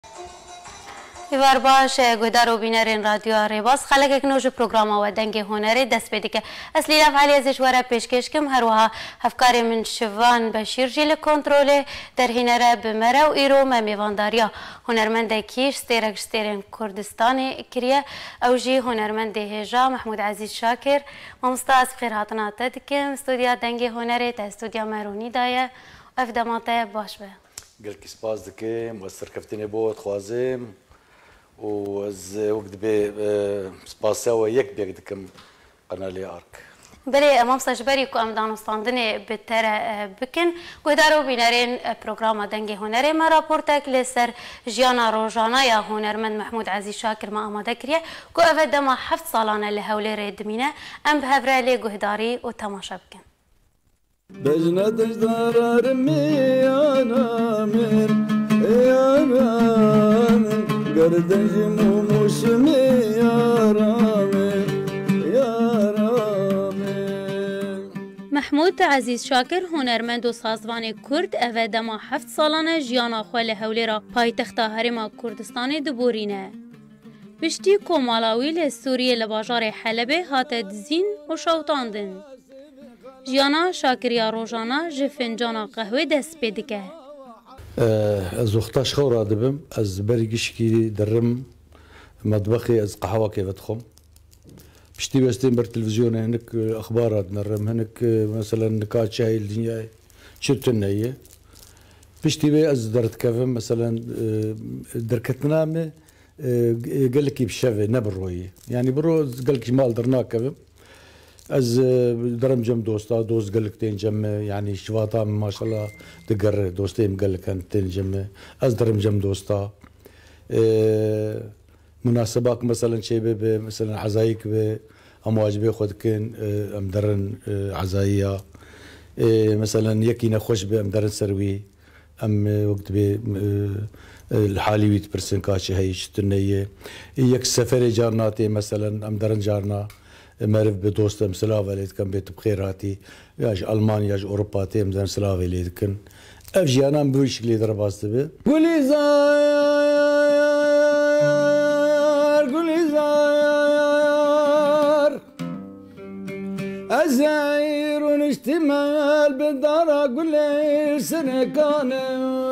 ایوار باش گودار و بینرین رادیو ریباس خلق یک نوج پروگرام و دنگ هنری دست بدی که اصلی لفعالی ازش ورا پیشکش کم هر وها افکار من شوان بشیر جیل کنترل در هنره بمره و ایرو میوانداریا هنرمند کیش سترین کردستان کریه او جی هنرمند هجا محمود عزیز شاکر ممستا از بخیر هاتنا تدکم استودیا دنگ هنری تا استودیا مرونی دایه افداماته باش به قلت سپاس دكي مؤثر كفتني بود خوازم وز وقت بي سپاسا ويك بيك دكم قنالي ارك بله امام سجبری کو ام دانستاندن بهتر بکن گودارو بینرین پروگرام دنگ هنری ما راپورتک لسر جیانا روزانه یا هنرمند محمود عزیز شاکر ما آماده کریه کو اول دما 7 سالانه لهولی ردمینه ام بهبره لی گوداری و تماشا بکن بجنتش ضرر ميانا ميانا قردنج موموش محمود عزیز شاکر هنرمند و سازوان کرد اوه دما 7 سالانه جیانا خواه لحولی را پایتختا هرما کردستان دبورینه. پشتی کومالاوی لسوریه لباجار حلبه هات دزین و شوتاندن. جیانا شاکریا روزانه جفنجانا قهوه دست بدکه. از وقتاش خورا دبم از برگشکی درم مطبخي از قهوه كيف ادخم بشتي بستين بر تلفزيون هناك اخبارات نرم هناك مثلا نكات شاي الدنيا شرتنا هي بشتي بي از درت كفم مثلا دركتنا مي قال لك بشافي نبروي يعني برو قال لك مال درنا كفم از درم جم دوستا دوست قال لك تين جم يعني شواطه ما شاء الله تقر دوستين قال لك تين جم از درم جم دوستا مناسبات مثلا شيء مثلا عزايك امواج بي خود كان امدرن عزايا مثلا يكينا خوش بامدرن سروي ام وقت بي الحالي 8% كاشي هي شتنيه يك سفر جارناتي مثلا امدرن جارنا معرف بدوست مسلاوه اللي كان بيت بخيراتي ياج المانيا ياج اوروبا تي مزان سلاوه اللي كان افجي انا بوش اللي درباست به قولي زار أزاير ونشتمل بالدار قولي سنكاني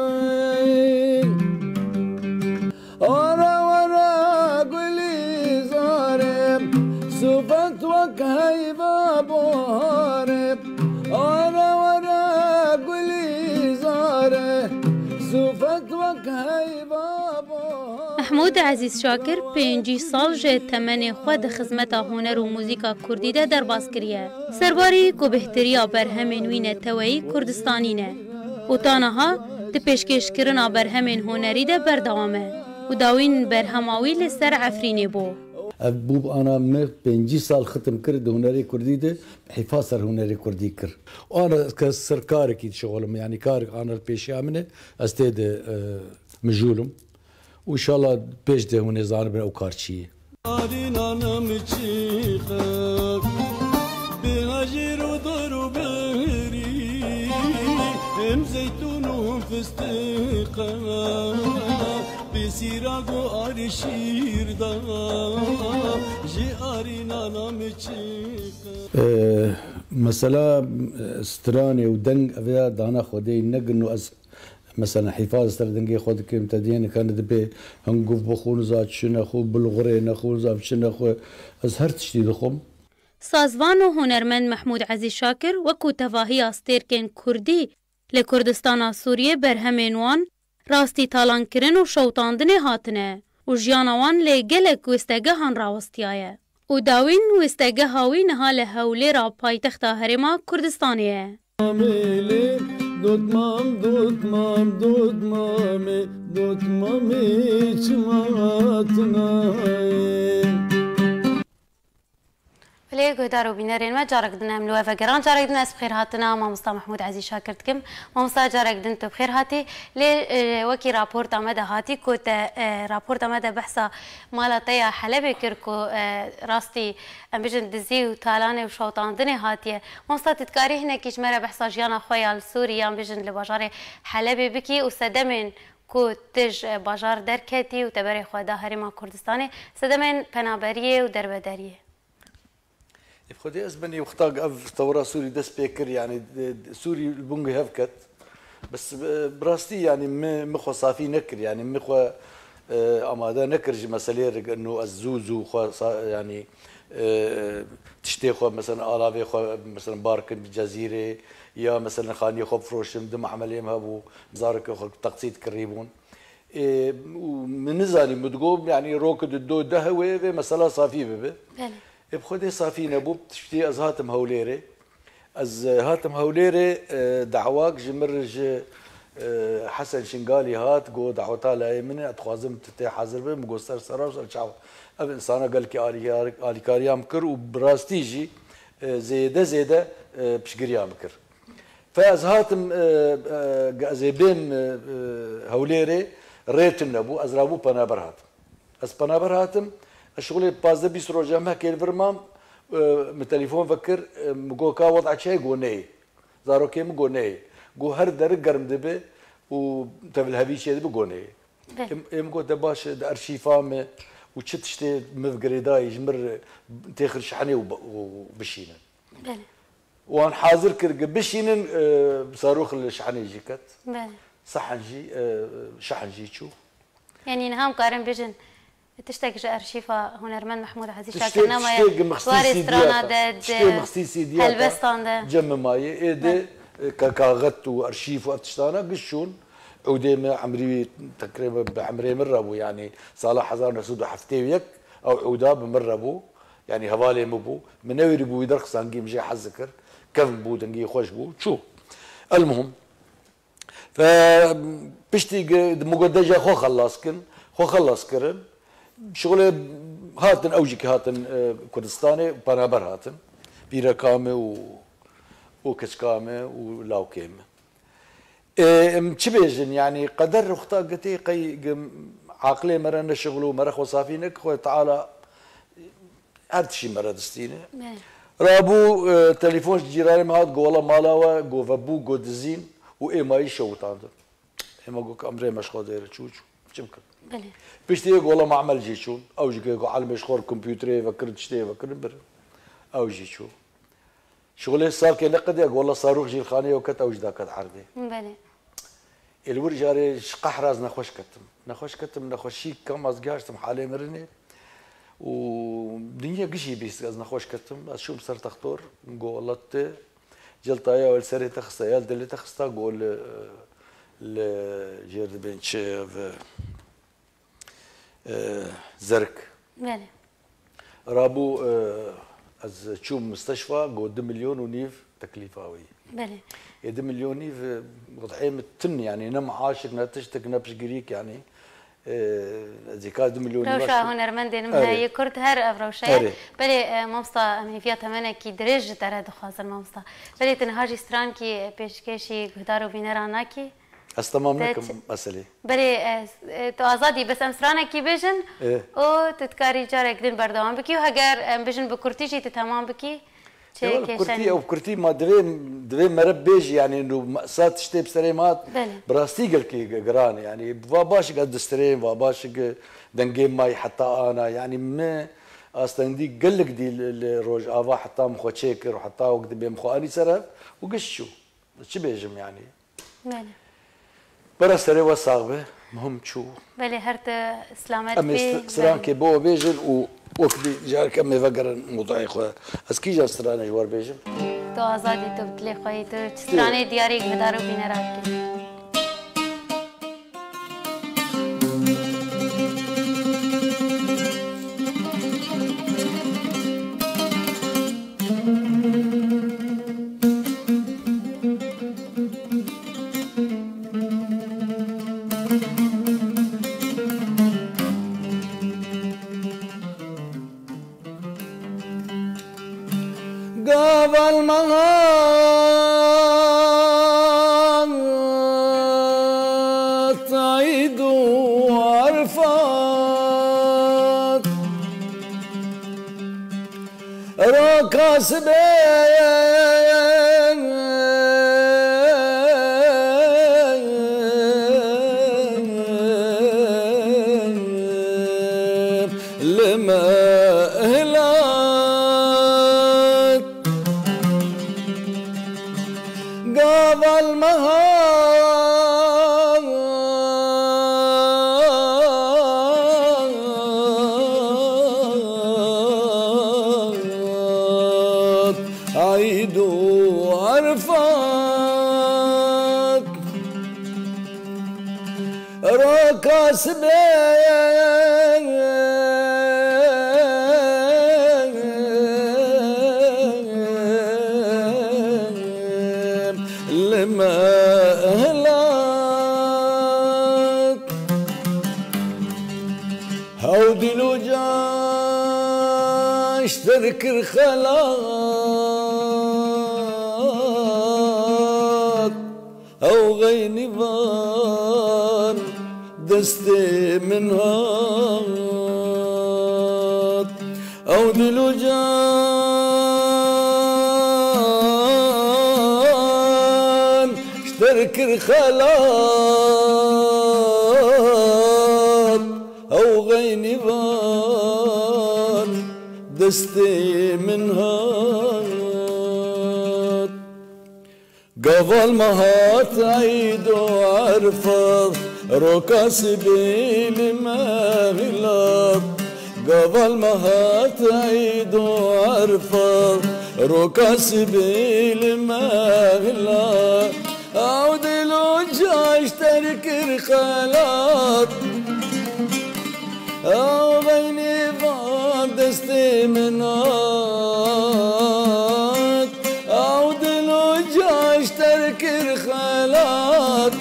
ورا قولي زارب سوفت وكهيبة بوهارب ورا قولي زارب سوفت وكهيبة محمود عزیز شاکر 5 سال جه تمن خود خدمت هنر و موزیکا کردی ده درباز کریه. سرباری کو بهتریا برهمین وینه توایی کردستانینه. و تانها ده پیشکش کرنا برهمین هنری ده بردوامه. و داوین برهماوی لسر عفرینه بو. بوب انا 5 سال ختم کرد هنری کردی ده حفاظ هنری کردی کر. وانا كسركار اكيد شغلم يعني كار انا البيش امنه استيد مجولم وان شاء الله بيش ده هون زان بن اوكارشي بهاجر ودور بهري ام زيتون وفستقا بسيراغ ارشير دا جارينا نامچيقا مثلا ستراني ودنگ افيا دانا خودي نگنو از مثلا حفاظ سردنگی خود که امتدین كانت به هنگوف بخون زاد شنه خو بلغره نخون زاد شنه خو از هر تشتی دخم سازوان و هنرمند محمود عزیز شاکر وکو تواهی استرکن کردی لکردستان سوریه برهمینوان راستی تالان کرن و شوتاندن هاتنه و جیانوان لگلک وستگه هن راوستیایه و داوین وستگه هاوی نها لحولی را پایتخت هرما کردستانیه دوتمامي چماتناي بله گودارو بینرین ما جارک دن املو افگران جارک دن اس بخیر هاتنا مامستا محمود عزیز شاکر کم مامستا جارک دن تو بخیر هاتی لی وکی راپورت آمده هاتی کو راپورت آمده بحثا مالا تیا حلبه کر کو راستی ام بجن دزی و تالانه و شوطاندن هاتیه مامستا تتکاری هنه کیش مره بحثا جیانا خویال سوریا ام بجن لباجار حلبه بکی و سدمن کو تج باجار درکتی و تبری خواده هرما کردستانه سدمن پنابریه و دربدریه خدي أزبني وختاق أف ثورة سوري دس بيكر يعني سوري البنجي هفكت بس براستي يعني مخو صافي نكر يعني مخو أمادا نكر جي مسألة إنه الزوزو يعني تشتي خو مثلا آلافي خو مثلا بارك بالجزيرة يا مثلا خاني خو فروشم دم عملية مهبو زارك خو تقسيط كريبون ومن زاني متقوم يعني روكد الدو دهوي مسألة صافي ببه بخدي صافي نبوب تشتي از هاتم هوليري از هاتم هوليري دعواك جمرج حسن شنقالي هات جو دعوتا لا من اتخوازم تتي حاضر به مقصر سراوس الشعب اب انسان قال كي الي كاريام كر وبراستيجي زيده بشقريام كر فاز هاتم زيبين هوليري ريت النبو ازرابو بنابر هاتم از بنابر هاتم الشغل بازده بيس روجا ما كيل فرمام من تليفون فكر مقول كا وضع شيء قو نهي زارو كيم قو نهي قو هر در قرم دبي وتبل هبي شيء دبي قو نهي ام قو دباش ارشيفام وشتشتي مفقري داي جمر تاخر شحني وبشينا وان حاضر كرق بشينن صاروخ الشحني جيكت صحن جي شحن جي شو يعني نهام قارن بيجن تشتاق جا أرشيفة هنرمن محمود عزيز شاكر نما وارسترانا داد هلبستان دا جم ماي إيدي كاغت وأرشيف وأرتشتانا قشون عودي ما عمري تقريبا بعمري مربو يعني صالح حزار نسود حفتي ويك أو عودا بمربو يعني هوالي مبو منوير بو يدرخ سانجي مجي حذكر كيف بو دنجي خوش بو شو المهم فبشتي مقدجة خو خلص كرن شغله هاتن اوجك هاتن كردستاني بنابر هاتن بيركامه وكشكامه ولاوكيمه مشبيجن يعني قدر اختاقتي قي عقلي مرنا شغله مرخ وصافينك خو تعالى هاد شي مرة دستينه رابو تليفون جيراني ما هاد والله مالاوا جو فبو جو دزين واما يشوت عنده اما جو امري مشغول داير تشوشو شبكه بيشتي والله ما عمل جيشون او جي على مشغول كمبيوتري فكرت تشتي فكرت بر او جيشو شغله صار كي نقد والله صاروخ جي الخانيه وكت او جدا كت عرضي بله الورجاري قحراز نخوش كتم نخوشي كم از جاشتم حالي مرني ودنيا قشي بيس از نخوش كتم شو بصير تختار نقول والله جلطايا والسري تخصا يا اللي تخصا قول الجيرد بن شيف زرك بله رابو از تشوف مستشفى قول 2 مليون ونيف تكليفاوي بله 2 مليون نيف وضعين التن يعني نم عاشق نتشتك نبش جريك يعني زكاة 2 مليون روشا هنرمند هي كرت هر افروشا بله مامستا من فيها ثمنه کی درج ترى دخواز المامستا بله تنهاجي ستران کی پیشکشی گهدارو بینرانا کی استمام لكم مسألة بله تو آزادی بس امسرانه کی بیشن او تتکاری جارك دين بردوام بکی و هگر بیشن بکرتیجی تتمام بکی كرتي او كرتي ما دوي مرب بيجي يعني انه مأساة تشتي بسريمات براستي قال كي قران يعني باباش قد ستريم باباش دنجيم ماي حتى انا يعني ما اصلا دي قال لك دي الروج افا حتى مخو تشيكر وحتى وقت بمخو اني سرف وقشو شو بيجم يعني برا سري وصاغبه مهم شو بله هرت اسلامات بي سلام كي بو بيجل وكبي جارك امي فقر موضوعي خويا اسكي جا سترانه جوار بيجم تو آزادی تو بتلی خوی تو سترانه دیاری گهدارو بینرات کی قبل ما تعيد وعرفات ركاس لما هلات قاض المهات عيد وعرفات راكاس لما هلاك هودي لو جاش تذكر خلاك او غيني بان دستي من هات او دلو جان اشترك الخلاط او غيني بان دستي من هات قبل ما هات عيد وعرفض ركاس بيلي ما غلط قبل ما هات عيد وعرفض ركاس بيلي ما غلط عود لو جاش ترك الخلاط او بيني بعد دستي منات عود لو جاش ترك الخلاط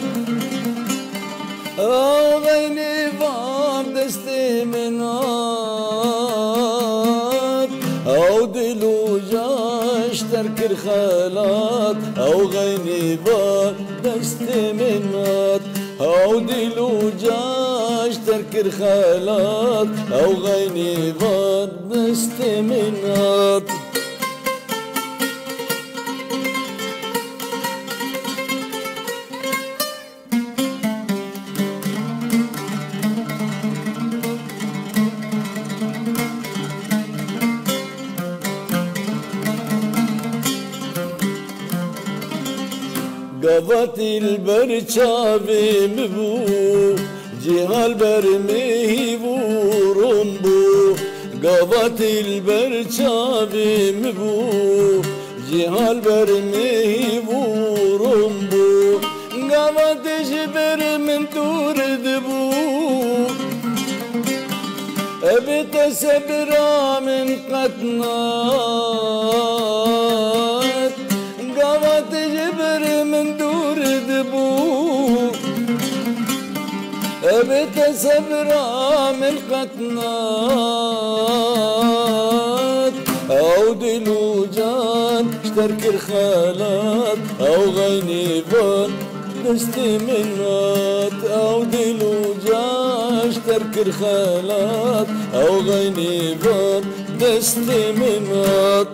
او غيني بعد دستي منات او دلو جاش ترك الخلاط او غيني بعد دستي منات او دلو جاش ترك الخلاط او غيني بعد دستي منات قضت البرشابي مبو جهة البرمي بورمبو قضت البرشابي مبو جهة البرمي بورمبو قضت جبر من دور دبو أبت سبرا من قطنات قضت جبر من دور دبو أبت سبرا من قطنات أو دلو جان اشترك الخالات أو غيني بان دستي منات أو دلو جان اشترك الخالات أو غيني بان دستي منات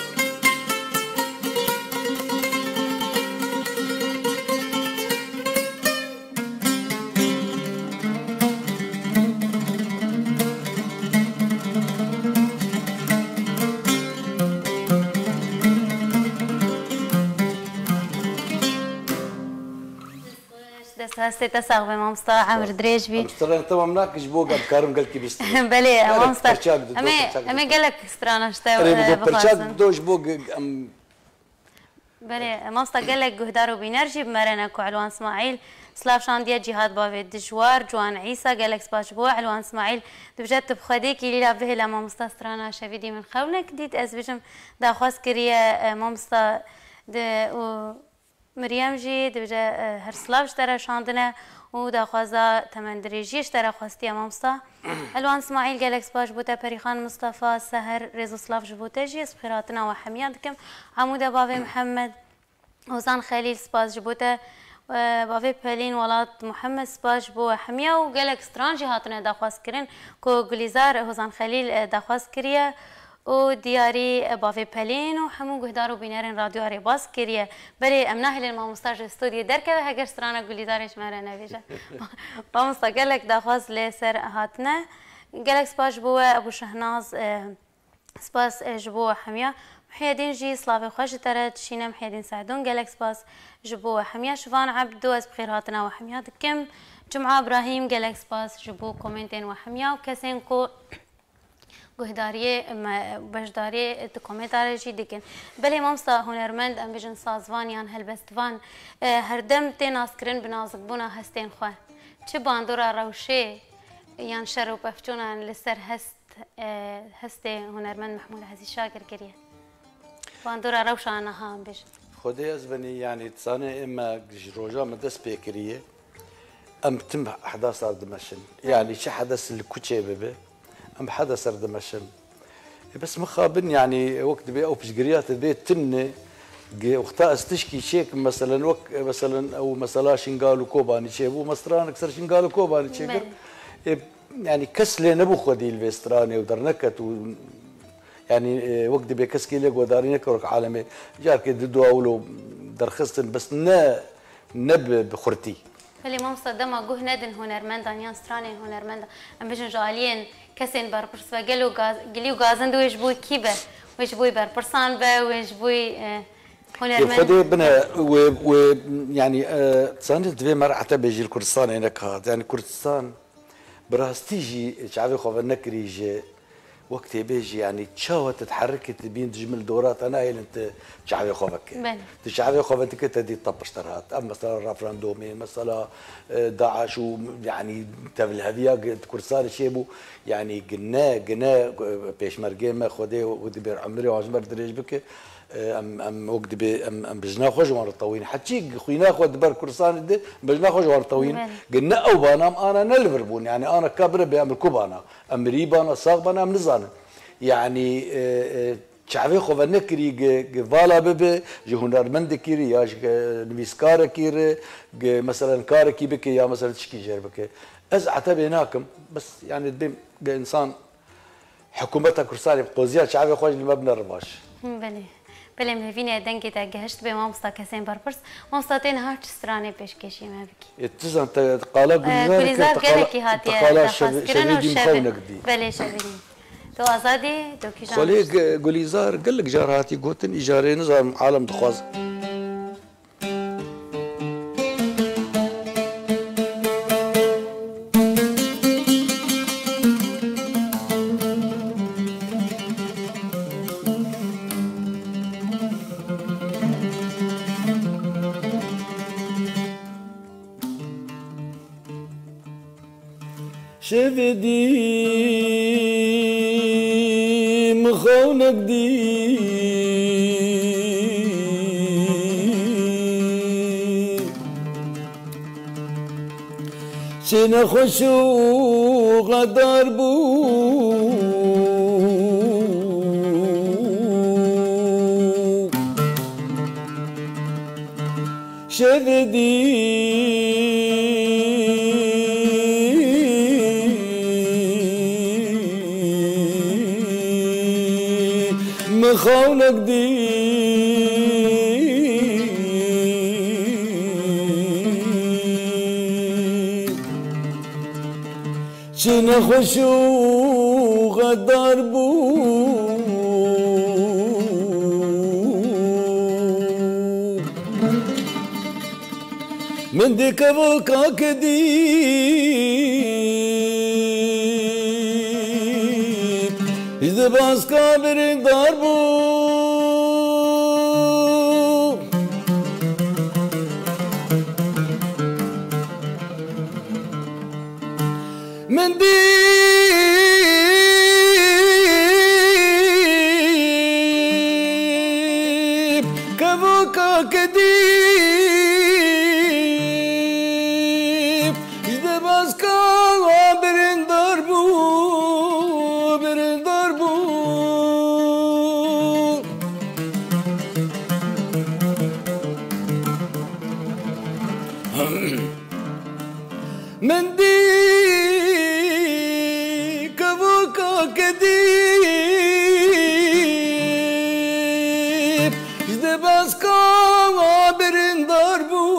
هستي تساغ بمامستا عمر دريجبي مستر تمام ناكش بوقا بكارم قال كي بيست بلي مامستا امي قال لك سترانا شتا برشاد دوش بوق بلي مامستا قال لك قهدارو بينرجي بمرنا كو علوان اسماعيل سلاف شانديا جهاد بافي دجوار جوان عيسى قال لك سباش بو علوان اسماعيل دبجت بخديك ليلا به لا مامستا سترانا شفيدي من خولك ديت ازبجم دا خواس كريا مامستا مريم جي دبجا هرسلاف اشترى شاندنا ودا خوازا تمندريجي اشترى خواستي مامستا الوان اسماعيل قالك سباش بوتا بريخان مصطفى سهر ريزو سلاف جبوتا جي سبخيراتنا وحمياتكم عمودا بافي محمد وزان خليل سباس جبوتا بافي بلين ولات محمد سباش بو حمية وقالك سترانجي هاتنا داخواز كرين كو قليزار هوزان خليل داخواز كريا و دیاری بافی پلین و همون گهدارو بینرین رادیو آری باز کریه بری امناه لیل ما مستاج استودیو درکه و هگر سترانه گلی دارش مره نویجه ما مستقلک داخواست لی سر هاتنه قالك سباش بوا أبو شهناز سباس جبوا حمية محي الدين جي صلافي خوش ترى شينا محي الدين سعدون قالك سباس جبوا حمية شفان عبدو از بخير هاتنا وحمية كم جمعة إبراهيم قالك سباس جبوا كومنتين وحمية وكسين كو گهداری بجداری دکومنتاری چی دیکن بله مامستا هنرمند ام بیشن سازوان یان هلبستوان هر دم تناس کرن بنازک بونا هستین خواه چه باندورا روشه یان شرو پفتونان لسر هست هنرمند محمود عزیز شاکر کریه باندورا روشه آنها ام بیشن خدای از بنی یعنی تصانع اما روجا مدرس بکریه ام تم احداث دمشق يعني شي حدث الكوتشي بيبي ام حدث دمشق بس مخابن يعني وقت بي او بشقريات البيت تنه وقتها استشكي شيك مثلا مثلا او مثلا شنقالو كوباني شيبو مصران اكثر شنقالو كوباني شيكر يعني كسله نبو خدي الفيستراني ودرنكت يعني وقت بي كسكي لك ودارينك ورك عالمي جارك ددو اولو درخصتن بس نب بخرتي فلی مصدمه گوه ندن هنرمند آنیان سترانی هنرمند ام بیشن جالین کسین بر پرس و گلیو گازند ویش بوی کی به ویش بوی بر پرسان به ویش بوی هنرمند خدي بنا و يعني تصاني دبي مرعته بيجي الكردستان هناك هذا يعني كردستان براستيجي شعبي خوف نكريجي وقت بيجي يعني تشاوه تتحركت بين تجمل دورات انا هي انت شعبي خوفك شعبي خوفك كنت دي طبش ترات اما مثلا رفراندومي مثلا داعش يعني تبع الهديه كردستان شيبو يعني قلنا بيشمرقه ما خدي ودي بير عمري وعجمر دريج بك ام وقت بي ام بجنا خوش وار طوين حتى خوينا خد بر كردستان دي بجنا خوش وار طوين قلنا او بانام انا نلفربون يعني انا كبر بيعمل كوبانا ام ريبانا صاغبانا ام نزان يعني شعبي خوف نكري فالا ببي هنرمند كيري يا نفيسكار كيري مثلا كار كي بك يا مثلا تشكي جير بك از عتبي هناكم بس يعني دبي انسان حكومتها كردستان قوزيات شعبي خوش المبنى الرباش بله مهوینه دنگی تا گهشت به مامستا کسین برپرس مامستا تین هر چسترانه پیش کشی ما بکی اتزان قالا گلیزار گلکی هاتیه قالا شبیدی مخونک دی بله شبیدی تو آزادی تو کی جان خالی گلیزار گلک جار هاتی گوتن اجاره نظام عالم دخواز شبدي مخونك دي سنة خشو غدار بو شبدي مخونك دي شنا خشو غدار بو من دي كبوكا كدي إذا باس كابرين ضربو من دي كبوكا كديب إذا باس كابرين ضربو من دي كبوكا كديب جدي باسكا برين ضربو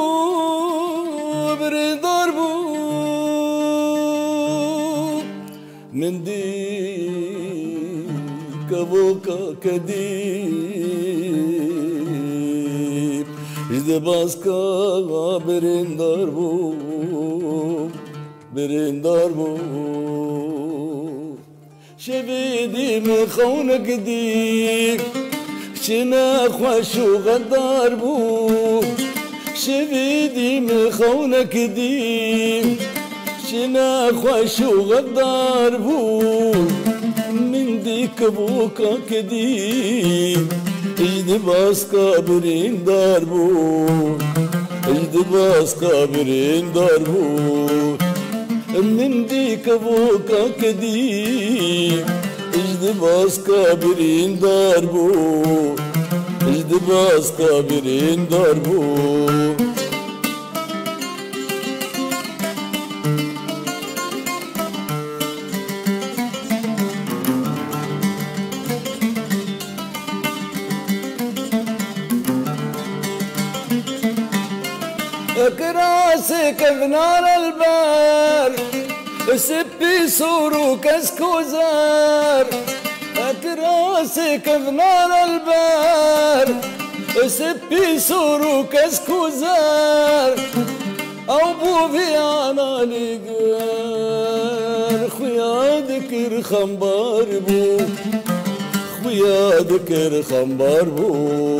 من دي كبوكا كديب جد باسكا برندار بو برندار بو شبيدي من خونك دي شنا خوش وغدار بو شبيدي من خونك دي شنا خوش وغدار بو من ديك بوكا كدي اجد باسكا برندار بو اجد باسكا برندار بو من ديك بوكا كدي اجد باسكا برندار بو اجد باسكا برندار بو كراسك بنار البار سبي صور وكسكوزار كراسك بنار البار سبي صور وكسكوزار او بوفي انا لقار خويا ذكر خمبار بو خويا ذكر خمبار بو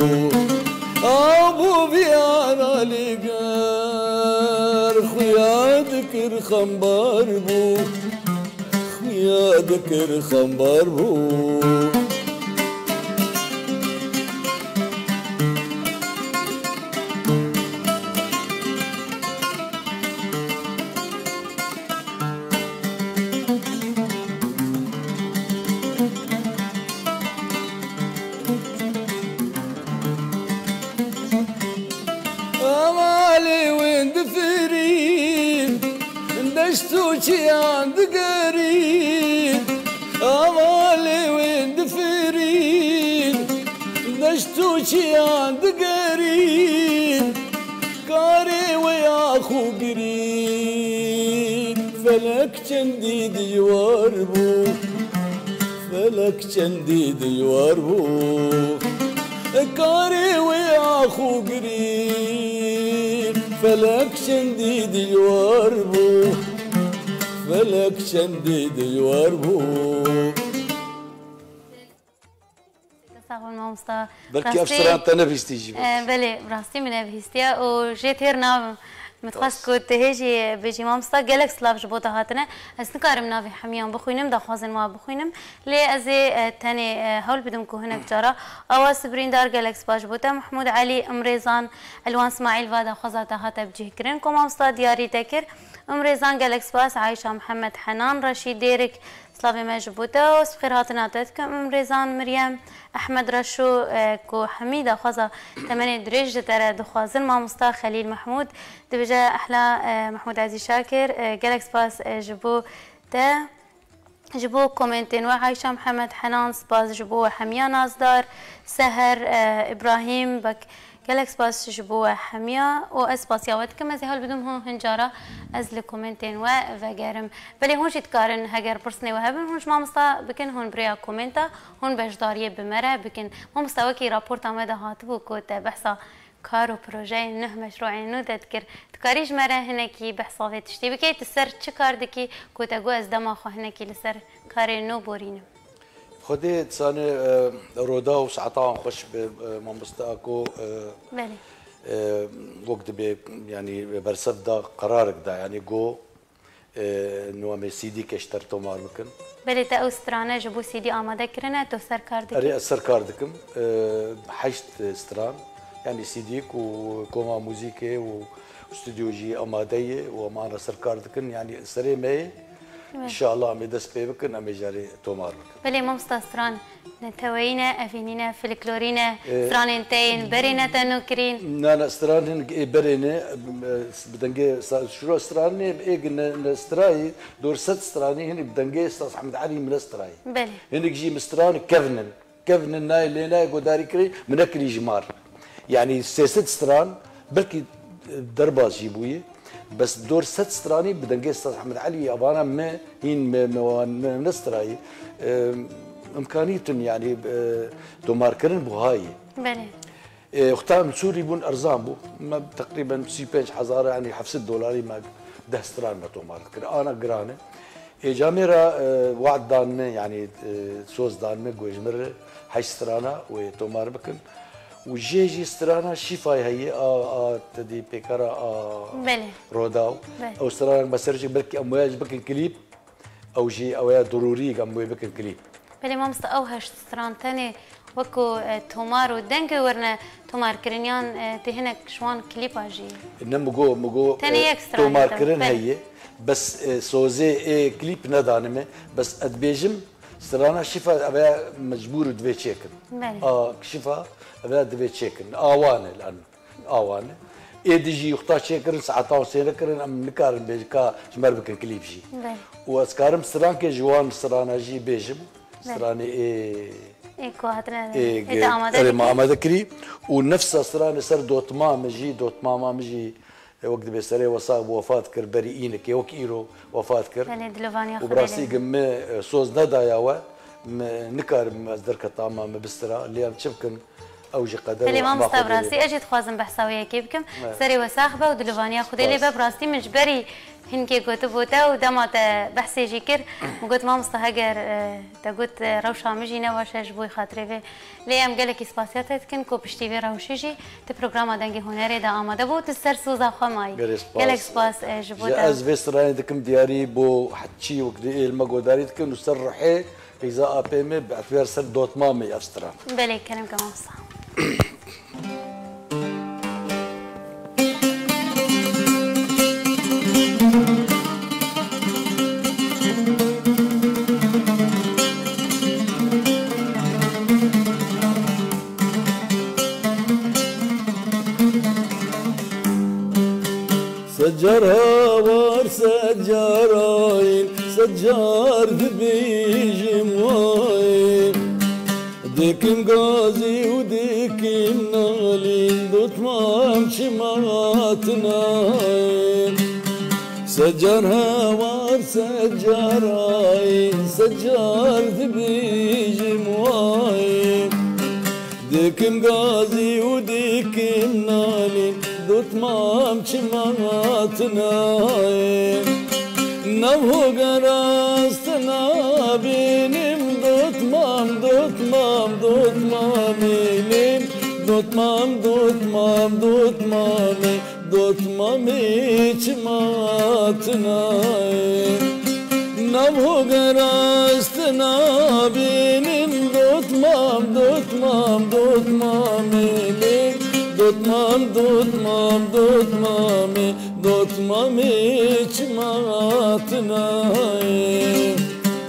ابو بيانا لقار خويا ذكر خمبار بو خويا ذكر خمبار بو دشتوشي عند قريب أمالي وين دفرين دشتوشي عند قريب كاري ويا أخو قريب فلك جنديد يواربو فلك جنديد يواربو كاري ويا أخو قريب فلك شنديد يواربو فلك شنديد يواربو بركي أفسران تنفستي جيبت بله براستي من نفستيا وجيت هرنا متخصص كنت هيجي بيجي مامستا جالك سلاف جبوتا هاتنا أسنكارم نافي حميان بخوينم دخوازن ما بخوينم لي أزي تاني هول بدم كهنا بجارة أواس بريندار جالكس باج بوتا محمود علي أمريزان الوان اسماعيل فادا خوازاتا هاتا بجيه كرين كو مامستا دياري تكر أمريزان جالكس باس عايشة محمد حنان رشيد ديرك سلافي مجبوتا وسخير هاتنا تتكم أمريزان مريم أحمد رشو كو حميدة خوازا ثمانية دريج ترى دخوازن مامستا خليل محمود دبجا أحلى محمود عزيز شاكر جالكس باس جبو كومنتين وعايشة محمد حنان سباس جبو حمية نازدار سهر إبراهيم بك جالكس باس جبو حمية وأسباس ياوت كما زي هال بدهم هون هنجارة أزل كومنتين وفجرم بلي هون شيء تقارن هجر برسني وهبن هونش ما مستا بكن هون بريا كومنتا هون بجدارية بمرة بكن ما مستوى رابورت عمده هاتبو كوت بحثا كارو بروجي نه مشروعي نو تذكر تكاريج مرة هناكي بحصافي تشتي بكي تسر تشكار دكي كوت أجو أزدما خو هناكي لسر كاري نو بورينم خدي تصاني رودا وسعطان خوش بمامستاكو بله وقت يعني برسف دا قرارك دا يعني جو نو ام سي دي كشترتو مار ممكن بله تا استرانه جبو سي دي آماده كرنا تو سر كار دكي اري سر كار دكم حشت استران يعني سيديك وكوما موزيكي واستوديو جي اماديه ومعنا سركار دكن يعني سري ماي ان شاء الله امي دس بيبكن امي جاري تومار بلي ممستا ستران نتوينا افينينا فلكلورينا ستران انتين برينا تنوكرين لا ستران برينا بدنجي شو ستران ايج ستراي دور ست ستراني هني بدنجي استاذ محمد علي من ستراي بلي هني جي مستران كفنن ناي اللي ناي قداري كري منكري جمار يعني ست ستران بلكي درباز جيبويه بس دور ست ستراني بدنجي استاذ احمد علي ابانا ما هين من استراي امكانيتهم يعني تماركرن بوهاي بله اختام سوري بون ارزان بو ما تقريبا سيبنج حزاره يعني $50 ما 10 ستران ما تماركر انا جرانه جاميرا وعد دان يعني سوز دان جوجمر حي سترانا وتمار بكن وجيجي سترانا شفاي هي تدي بيكرا بله روداو او سترانا بسرجي بلكي امواج بكن كليب او جي او ضروري امواج بكن كليب بله ما مست اوهش ستران ثاني وكو تومار ودنگ ورنا تومار كرينيان تهنك شوان كليب اجي انما مجو تومار كرين هي بس سوزي كليب ندانمه بس ادبيجم سترانا شفا ابا مجبور دبي تشيكن شفا ابا دبي تشيكن اوانه لان اوانه ايديجي يختار شيكرن ساعتها وسينكرن ام نكارن بيجكا شمر بكن كليب جي واسكارم ستران كي جوان سترانا جي بيجم ستراني ايكو هاتنا ما ما ذكري ونفس ستراني سر دوت ما مجي دوت ما مجي وقت بيسري وصاب وفاة كر بريئينك يوك إيرو وفاة كر وبراسي قم صوز ندا ياوا نكار مصدر كطعمة مبسترا اللي عم تشبكن أوجي قدر اللي ما مستبراسي أجد خوازم بحثاوية كيفكم سري وساخبة ودلوفانيا خذي لي ببراسي مجبري هنكي قلت بوتا ودمت بحثي جيكر وقلت ما مستهجر تقولت روشة مجي نواش جبوي خاطري في ليام قالك إسباسيات تكن كو بشتي في روشيجي تبرنامج دنجي هنري دا آماده بو تسر سوزا خماي قالك سباس جبوتا از فيستراني دكم دياري بو حتشي وكدي المقوداري تكن وسرحي إذا أبيمي باعتبار سر دوت مامي أفستران بلي كلام كمان صح سجرها وار سجراين سجار بيجم واين ديكم غازي وديكم نالين دوت مام شماتناين سجرها وار سجراين سجار بيجم واين ديكم غازي وديكم نالين دوت مام شماتناين نبهو قراستنا بينم دوت مام مامين دوت مامي شماتناين نبهو قراستنا بينم دوت مام مامين دوت مامي شماتناين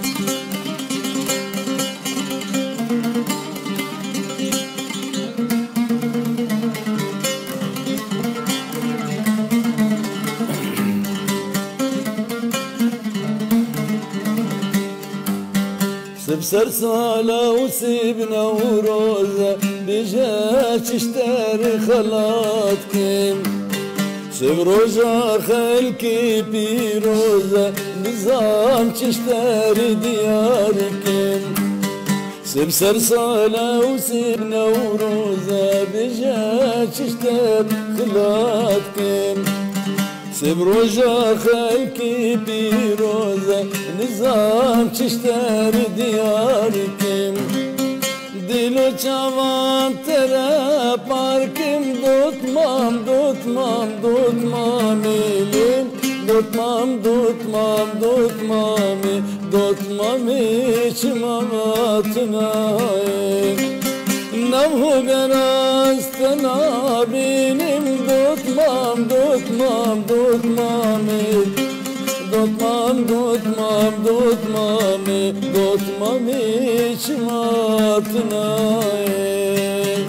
سبسر صالة وسيبنا وروزة بجاش اشتري خلاتكم سبروجا خلكي بيروزة نظام تشتري دياركم سبسر صالة وسيبنا وروزة بجاش اشتري خلاتكم سبروجا خلكي بيروزة نظام تشتري دياركم دلو چاوان ترى باركم دوت مامي دوت مامي شماتناين نبهو قراستنا بينم دوت مامي دوت مامي شماتناين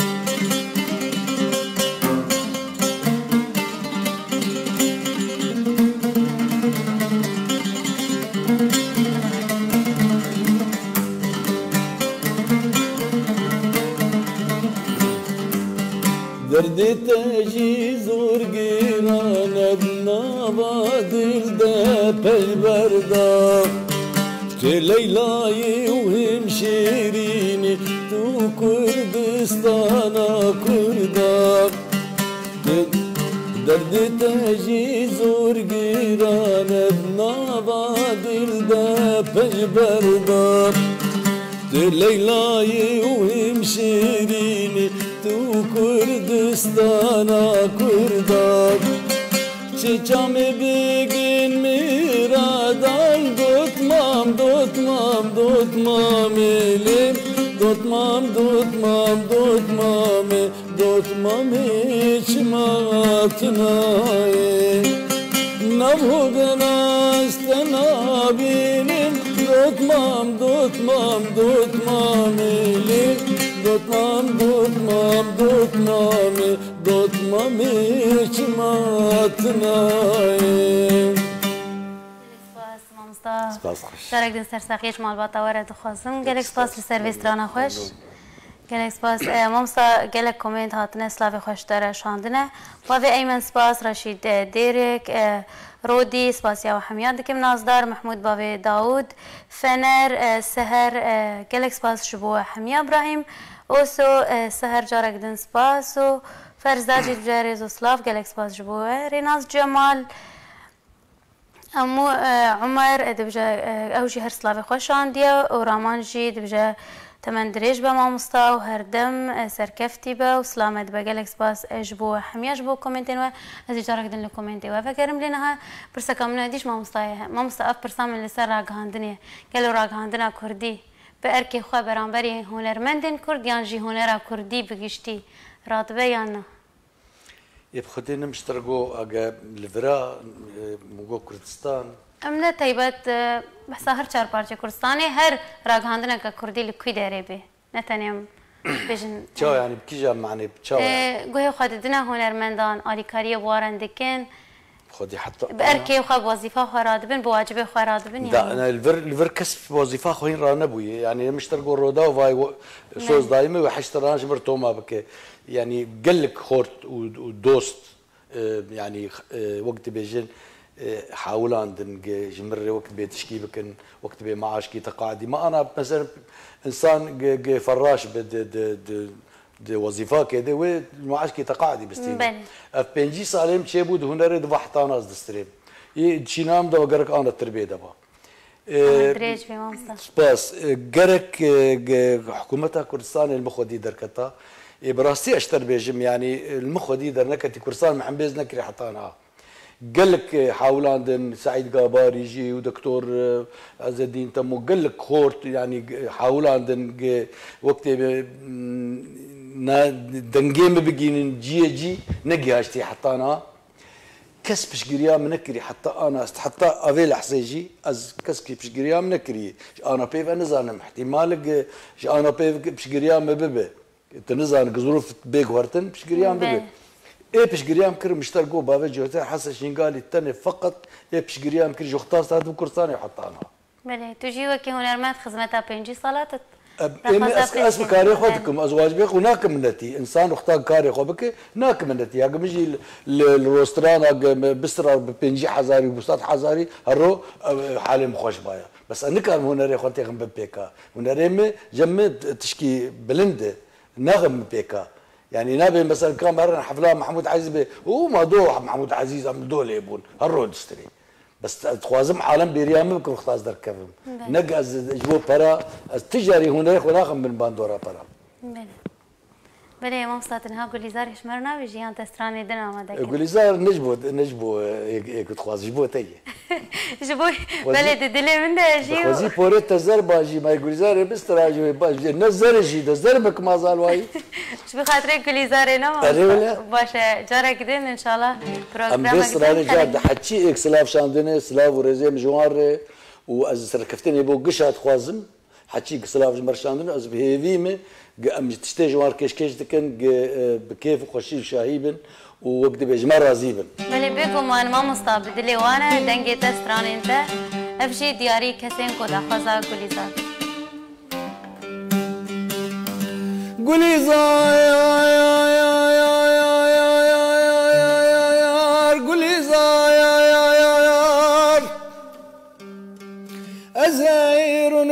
دردي تجي زور قيران ابنا ناوا دل ده پیبردا تی لیلای و همشیرینی تو کردستانا کردا درد تجی زور گیرانه ناوا دل ده پیبردا تی لیلای و همشیرینی تو کردستانا کردا چیچامی بگین میرادان دوتمام دوتمام دوتمام لیم دوتمام دوتمام دوتمام دوتمام چماتنای نبودناست نابینیم دوتمام دوتمام دوتمام لیم دوتمام دوتمام دوتمام دوتمام چماتنای سپاس جارك دن سرساقيش مال باطاورة دخوازم قالك سپاس لسرويس درانا خوش قالك سپاس مامستا قالك كومنت هاتنا سلافي خوش داره شاندنه وفي ايمن سپاس رشيد ديرك رودي سپاس يا وحميان دكم نازدار محمود باوي داود فنر سهر قالك سپاس شبو حميا ابراهيم اوسو سهر جارك دن سپاس و فرزاجي جاريز وسلاف قالك سپاس شبو ريناز جمال امو عمر دبجا اوجي هر سلافي خوشان ديا ورامان جي دبجا تمن دريج بما مستا وهردم سركفتي با وسلامت بقالك سباس اجبو حميا اجبو كومنتين و ازي جارك دن الكومنتي وفكرم لنا برسا كامنا ديش ما مستا اف برسام اللي سر راق هاندني قالوا راق هاندنا كردي بأركي خوا برانبري هنرمندن كرد يان جي هنرا كردي بقشتي راتبه يانا يبخدي نمشترقو اجا لفرا مگو كردستان امنا تيبت بحثا هر چار پارچه کردستانی هر راگهاندنه که کردی لکوی داره به نتنیم بجن چاو يعني بكيجا معني چاو گوه خود دنا هنرمندان آلیکاری بوارندکن خدي حتى بأركي خو وظيفة خرادبن بواجبه خرادبن يعني لا انا الفر كسب وظيفه خوين رانبوي يعني مشترقو رودا وفاي سوز دايمه وحشترانش برتوما بك يعني قلك خورت ودوست يعني وقت بيجن حاولان دن جمر وقت بيتشكي بكن وقت بي معاش كي تقاعدي ما انا مثلا انسان فراش بد وظيفه كده ومعاش كي تقاعدي بستين بنجي سالم شي بود هنر دفحتان از دستريم شينام دو غرك انا التربيه دبا دريج في مامسا بس غرك حكومتها كردستان المخودي دركتا براستي اشتر بيجم يعني المخودي درنكتي كردستان محمبيز نكري حطانا قال لك حاولان سعيد قابار يجي ودكتور عز الدين تمو قال لك خورت يعني حاولان وقت دنجيم بقين جي نجي هاشتي حطانا كسبش قريا منكري حتى انا حتى افيل حسيجي از كسبش قريا منكري انا بيف نزان احتمال انا بيف قريا مببه تنزان ظروف بيك ورتن بش قريا مببه ايه بشقريام كر مشترقوا بابا جوتين حسن شنقالي التاني فقط ايه بشقريام كر جوختاس هذا كرساني يحطانها بله تجي وكي هنرمات خدمتها بينجي صلاة اسم كاري خودكم ازواج بيخ وناك منتي انسان اختار كاري خودك ناك منتي اجا مجي الرستوران بسرا بينجي حزاري وبسطات حزاري هرو حالي مخوش بايا بس انك هنري خونتي غم بيكا هنري جم تشكي بلند نغم بيكا يعني نبي مثلا كان مرة حفلة محمود عزيز موضوع محمود عزيز عم دول يبون هالرود اشتري بس خوازم عالم بيريام بكره اختاز دركبهم نقز جبو برا التجاري هناك وناخذ من باندورا برا بله ما مستاتن ها گلیزار شمرنا بيجي انت استراني دنا ما دك گلیزار نجبو يك خواز جبو تي جبو بله دلي من ده جي خوازي بورت تزر باجي ما گلیزار بستراجي باجي نزر جي دزر بك ما زال واي شو بخاطر گلیزار ما باشه جارا كدين ان شاء الله بروجرام ام بستراجي جاد حكي اكسلاف شاندني سلاف ورزيم جوار واز سركفتني يبو قشات خوازم حكي سلاف مرشاندني از بهيفيمه ام تشتي جوار كشكش دكن بكيف وخشيل شاهيبن ووقت بجمار رازيبن بلي بيكم وانا ما مستعبد لي وانا دنجي تستران انت افشي دياري كسين كود اخوزا قليزا قليزا يا قليزا يا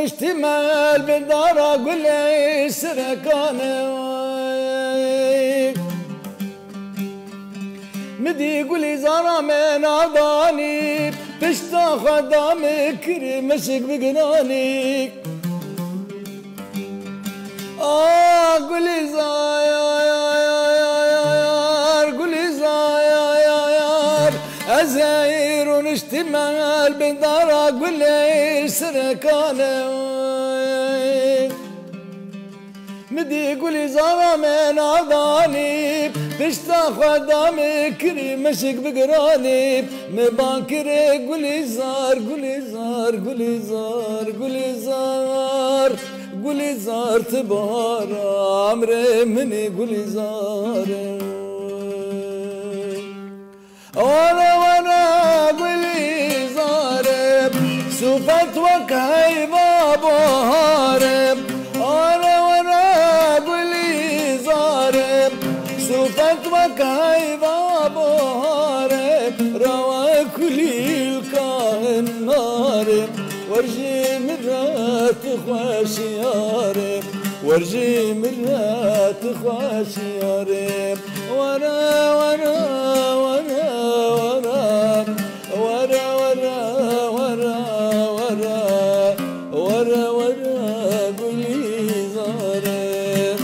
ونشتمل بالدار اقول لي سركانه مدي قولي زارة من عضاني تشتا خدامك مسك بقناني قولي زاير قولي زاير أزاير ونشتمل بالدار قولي سركانه مدي قولي زارة من عضاني تشتا خدامك مسك بقراني مباكري قولي زار قولي زار قولي زار قولي زار قولي زار تبهار عمري مني قولي زار وانا قولي زار سوفت وكهي بابو هارب وانا قولي زار سوفت وكهي بابو هارب روا كلي الكاهن نارب ورجي مرات خواشيارب ورجي مرات خواشيارب ورا ورا ورا ورا ورا ورا ورا ورا ورا ورا قولي زارب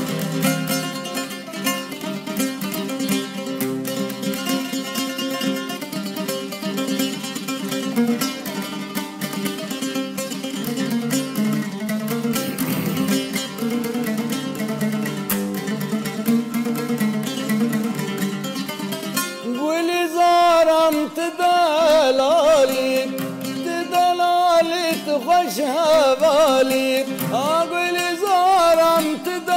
تدلالي تخشها بالي اقول زارم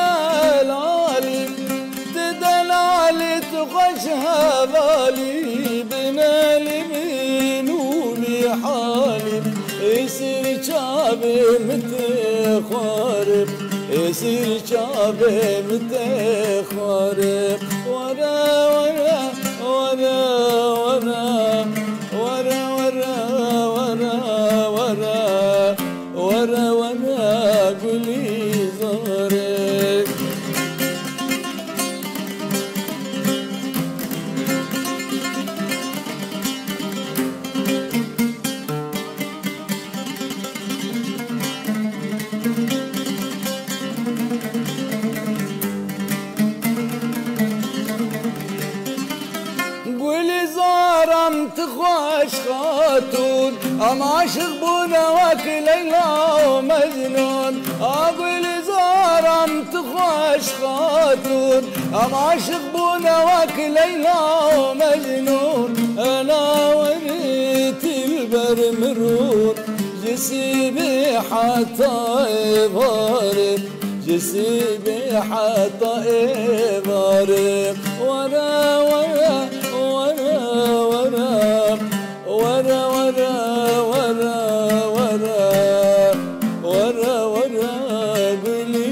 تدلالي تخشها بالي بنالي منولي حالي يصير شابي متخارب يصير شابي متخارب ورا ورا ورا ورا ورا ورا ورا ورا ورا ورا قولي زارك تخوش خاتون أم عاشق بونا وك ليلى ومجنون أقول زارم تخوش خاتون أم عاشق بونا وك ليلى ومجنون أنا وريت البر مرور جسمي حتى يبارك جسمي حتى يبارك ورا ورا ورا ورا ورا ورا ورا ورا ورا ورا قولي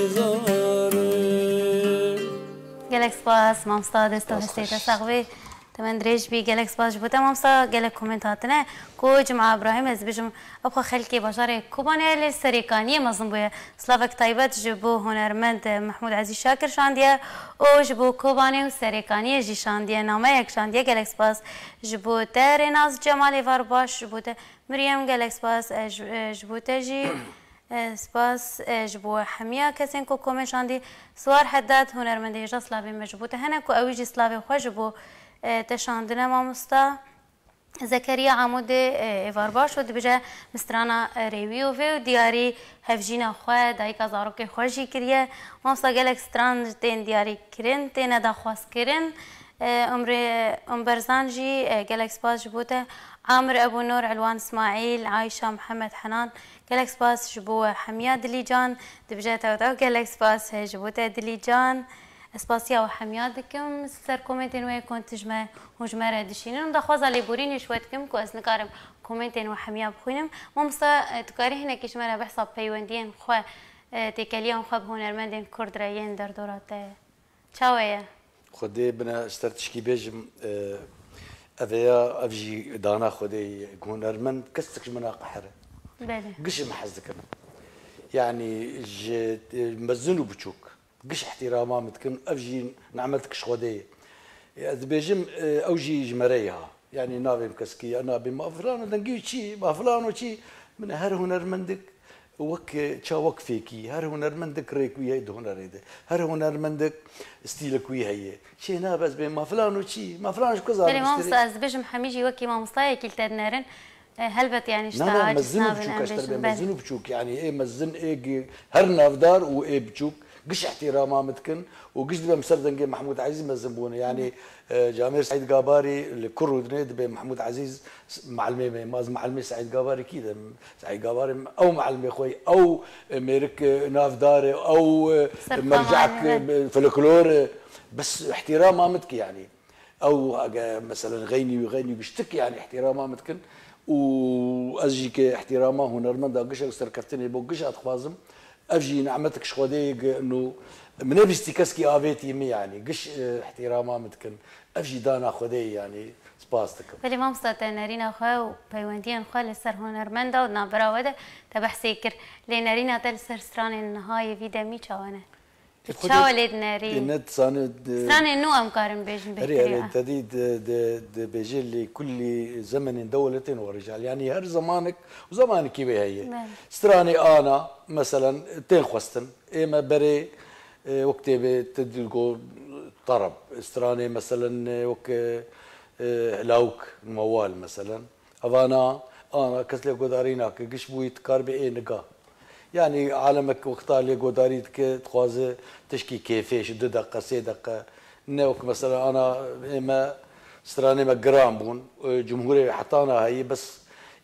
زارك گلک سپاس مامستا دستو هستید ساقوی تمن دريج بي گلک سپاس جبوتا مامستا گلک کومنتاتنه کو جمعه ابراهيم از بجم ابخو خلکی باشار کوبانه لسریکانی مظلوم بوده سلاوک طیبت جبو هنرمند محمود عزیز شاکر شاندیه او جبو کوبانه و سریکانی جی شاندیه نامه یک شاندیه گلک سپاس جبوته رناز جمالی ورباش جبوته مریم گلک سپاس جبوته جی سپاس جبو حمیا کسین کو کومه شاندی سوار حداد هنرمند جا سلاوی مجبوته هنه کو اویجی سلاوی خو جبو تشاندنه مامستا زكريا عمود إيفارباش ودبجة مسترانا ريويو في دياري هفجينا خوا دايكا زاروكي خوشي كريه مامسا جالك ستران تين دياري كرين تين دا خواس كرين برزانجي جالك سباس جبوته عامر أبو نور علوان إسماعيل عايشة محمد حنان جالك سباس جبو حمية دليجان دبجة توتو جالك سباس جبوته دليجان اسپاسیا و حمیادکم سر کومنتین و کن تجمع هجمره دشینم دخوازه لیبورینی شوید کم کو از نکارم کومنتین و حمیا بخونم ممسا تکاری هنه کشمره بحساب پیوندین خو تکلیان خو هنرمندین کرد رایین در دورات چاویه خودی بنا استرتشکی بیجم اویا افجی دانا خودی هنرمند کستکش منا قحره بله قش محزکم يعني مزنوا بتشوك قش احتراما متكن افجي نعملتك شغوديه بيجم اوجي جمريها يعني نابي مكسكي انا بما فلان دنجي شي ما فلان وشي من هر هنرمندك وك تشاوك فيكي هر هنرمندك ريك ويا هنريده هر هنرمندك ستيلك ويا هي شي نابز بما فلان وشي ما فلان كذا بلي ما مستاز بيجم حميجي وكي ما مستاي كيلتا نارن هلبت يعني اشتاع مزنوا بشوك اشتري مزنوا بشوك يعني ايه مزن ايه هرنا في دار وايه بشوك قش احتراما متكن وقش دبا مسردنجي محمود عزيز مزنبونه يعني جامير سعيد قاباري الكرو دبا محمود عزيز معلمي معلمي سعيد قاباري كذا سعيد قاباري او معلمي خوي او ميرك ناف داري او مرجعك فلكلور بس احتراما متك يعني او مثلا غيني وغيني بيشتك يعني احتراما متكن وازجيك احتراما هنرمندا قش سركرتني بو قش اتخوازم افجي نعمتك شخوديق انه من بيستيكسكي افيتي مي يعني قش احتراما متكن افجي دانا خودي يعني سباستك بلي ما مستطيع نارينا خو بيوندين خو لسر هنرمندا ونابرا وده تبحسيكر لنارينا تل سر ستران النهاية في دمي شوانا تشاولد ناري النت ساند ستران نو امكارن بيجن بكتيريا تديد بيجي لي كل زمن دولتين ورجال يعني هر زمانك وزمانك كيف هي ستراني انا مثلا تين خوستن اما بري وقت بتدلقو طرب ستراني مثلا وك لاوك موال مثلا انا كسلي قدارينا قش بويت كاربي اي نقا يعني عالمك وقتها اللي قداريتك تخوازي تشكي كيفاش 2 دقة 3 دقة نوك مثلا انا اما ستراني ما جرام بون جمهوري حطانا هي بس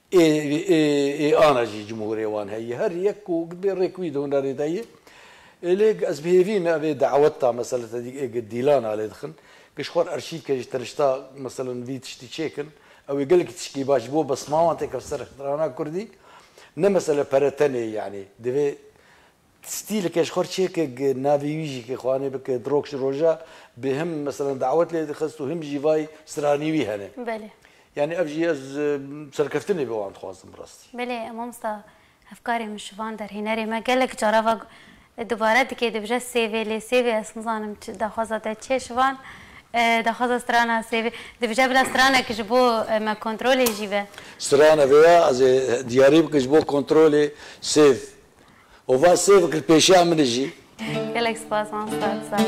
اي انا جي جمهوري وان هي هر يك وقبل ريكويد هنا ريداي ليك اسبيفي ما ابي دعوتها مثلا تديك ديلان على دخن كشخور ارشيف كي ترشتا مثلا في تشتي تشيكن او يقول لك تشكي باش بو بس ما انت كسر انا كردي نمثلا برتني يعني دبي ستيل كشخور تشيك نافي يجي كخواني بك دروكش روجا بهم مثلا دعوت لي خصتو هم جيفاي سراني وي هنا بله يعني افجي از سركفتني بوان خوازم براستي بله مامستا افكاري مش فاندر هناري ما قال لك جرافا دوباره دكي دبجا سيفي لي سيفي اسمزانم دخوازه تشيشوان دخوازه سترانا سيفي دبجا بلا سترانا كجبو ما كنترولي جيبه سترانا بيا از دياري كجبو كنترولي سيف وفا سيف البيشا من يجي قال لك سباس مامستا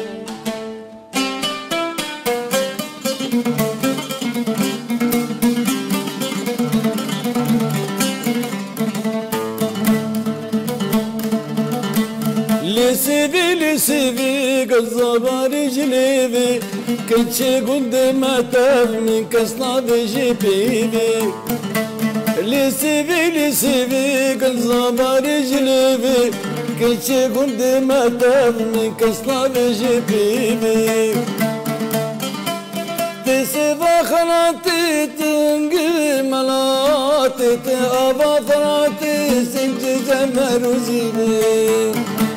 لسيفي قصبار جليبي كنتشي قدام تفني كسنا بجي بيبي لسيفي قصبار جليبي كنتشي قدام تفني كسنا بجي بيبي تسيفا خلاتي تنقي ملاتي تأبا فراتي سنجي جمر وزيبي